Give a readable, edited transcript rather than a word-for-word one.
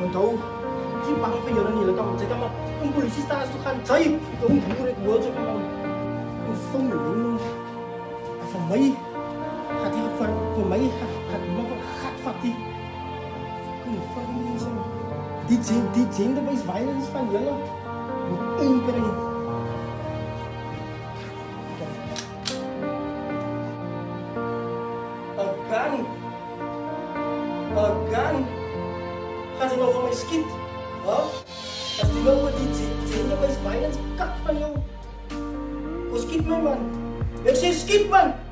onthou, ek is bang vir julle in julle kamp. Jy kan maar in polisiestasie toe gaan. Jy, don't hoor ek woorde van my. Ek voel my. Vir my gaat hy vir my gaat nog 'n gat vat die. Kom vir mense. Die gender-based violence van julle moet inkry. Een gun. Gaan ze nou van mij schiet? Huh? Als die nou met die gender-based violence kat van jou. Hoe schiet mij man? Ik zeg schiet man!